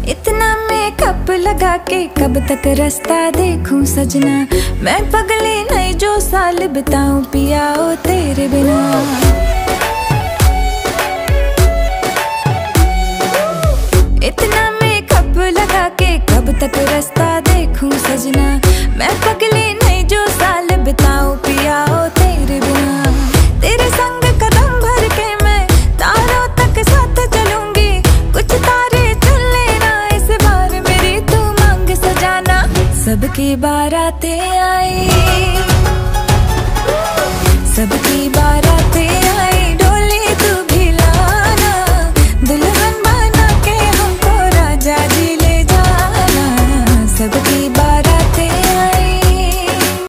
इतना मेकअप लगा के कब तक रास्ता देखूं सजना, मैं पगली नहीं जो साल बिताऊं पिया ओ तेरे बिना। इतना मेकअप लगा के कब तक रास्ता देखूं सजना, मैं पगली नहीं जो साल बिताऊं पिया ओ तेरे बिना। तेरे संग कदम भर के मैं तारों तक साथ चलूंगी, कुछ तारे चुन लेना इस बार मेरी तू मांग सजाना। सबकी बारातें आई